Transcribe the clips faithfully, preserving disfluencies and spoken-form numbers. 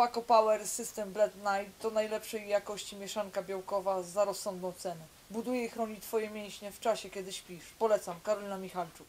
Paco Power System Blend Night to najlepszej jakości mieszanka białkowa za rozsądną cenę. Buduje i chroni Twoje mięśnie w czasie, kiedy śpisz. Polecam. Karolina Michalczuk.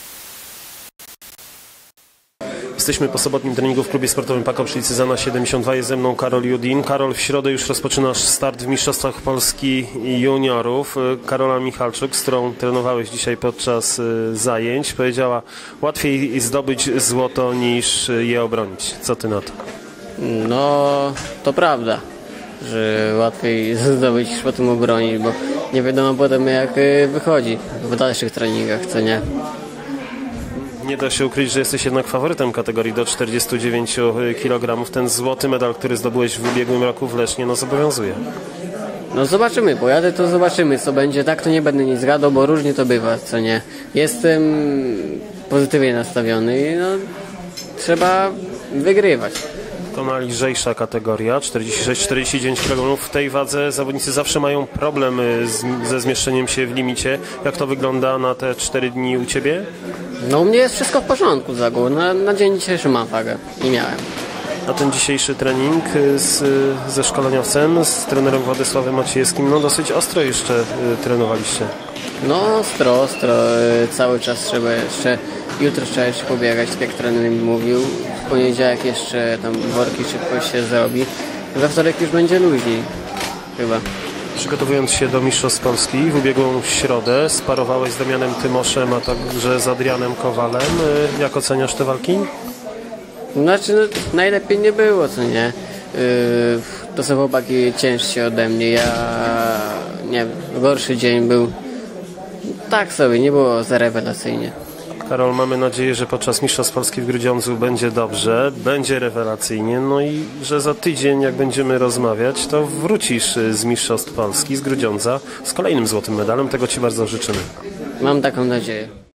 Jesteśmy po sobotnim treningu w klubie sportowym Paco przy Cyzana siedemdziesiąt dwa. Jest ze mną Karol Judin. Karol, w środę już rozpoczynasz start w Mistrzostwach Polski Juniorów. Karola Michalczuk, z którą trenowałeś dzisiaj podczas zajęć, powiedziała: łatwiej zdobyć złoto niż je obronić. Co ty na to? No, to prawda, że łatwiej zdobyć niż potem obronić, bo nie wiadomo potem jak wychodzi w dalszych treningach, co nie? Nie da się ukryć, że jesteś jednak faworytem kategorii do czterdziestu dziewięciu kilogramów. Ten złoty medal, który zdobyłeś w ubiegłym roku w Lesznie, no zobowiązuje. No zobaczymy, pojadę to zobaczymy co będzie. Tak to nie będę nic gadał, bo różnie to bywa, co nie? Jestem pozytywnie nastawiony i no trzeba wygrywać. To najlżejsza kategoria, czterdzieści sześć czterdzieści dziewięć kilogramów. W tej wadze zawodnicy zawsze mają problem z, ze zmieszczeniem się w limicie. Jak to wygląda na te cztery dni u Ciebie? No u mnie jest wszystko w porządku, Zagur. Na, na dzień dzisiejszy mam wagę i miałem. A ten dzisiejszy trening z, ze szkoleniowcem, z trenerem Władysławem Maciejewskim, no dosyć ostro jeszcze y, trenowaliście. No ostro, ostro. Y, cały czas trzeba jeszcze, jutro trzeba jeszcze pobiegać, tak jak trener mi mówił. W poniedziałek jeszcze tam worki szybko się zrobi. We wtorek już będzie luźniej, chyba. Przygotowując się do Mistrzostw Polski w ubiegłą środę, sparowałeś z Damianem Tymoszem, a także z Adrianem Kowalem. Jak oceniasz te walki? Znaczy, no, najlepiej nie było, co nie? Yy, to są chłopaki ciężsi ode mnie. Ja, nie wiem, gorszy dzień był. Tak sobie, nie było za rewelacyjnie. Karol, mamy nadzieję, że podczas Mistrzostw Polski w Grudziądzu będzie dobrze, będzie rewelacyjnie, no i że za tydzień, jak będziemy rozmawiać, to wrócisz z Mistrzostw Polski, z Grudziądza, z kolejnym złotym medalem. Tego Ci bardzo życzymy. Mam taką nadzieję.